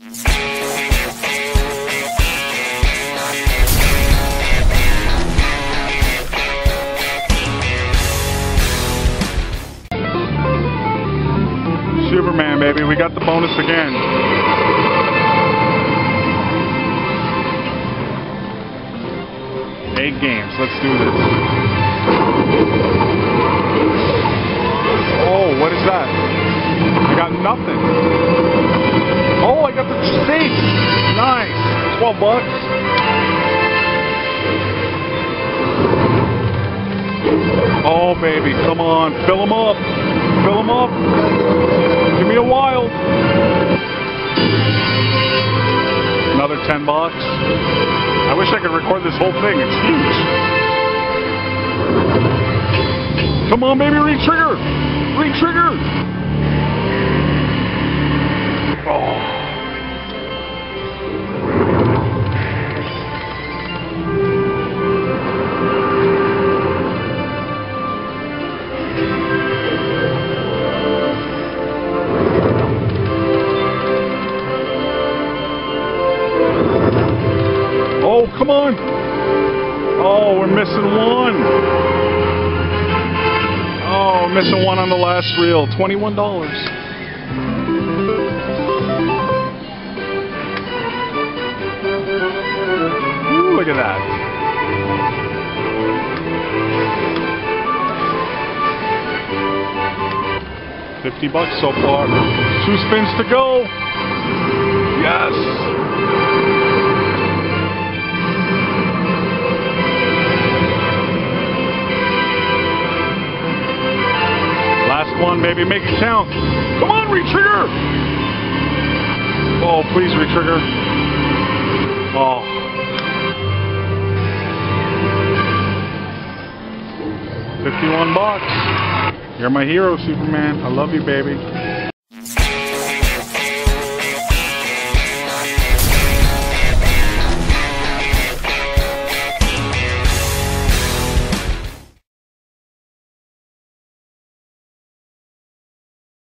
Superman, baby, we got the bonus again. Eight games, let's do this. Oh, what is that? I got nothing. Oh, I got the steak. Nice. 12 bucks. Oh, baby, come on. Fill them up. Fill them up. Give me a wild. Another 10 bucks. I wish I could record this whole thing. It's huge. Come on, baby, re-trigger. Re-trigger. Oh. Oh, come on. Oh, we're missing one. Oh, we're missing one on the last reel. $21. Ooh, look at that. $50 so far. 2 spins to go. Yes. Last one, baby, make it count. Come on, re-trigger. Oh, please re-trigger. Oh. $51. You're my hero, Superman. I love you, baby.